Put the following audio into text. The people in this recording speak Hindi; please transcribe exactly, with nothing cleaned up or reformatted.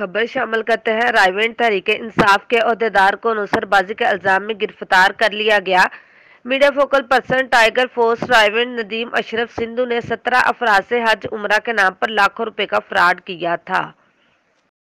खबर शामिल करते हैं। रायवेंट तहरीक इंसाफ के ओहदेदार को नुसरबाजी के इल्जाम में गिरफ्तार कर लिया गया। Media focal person tiger force Raiwind Nadeem Ashraf Sindhu ने सत्रह अफराद से हज उम्रा के नाम पर लाखों रुपए का फ्रॉड किया था।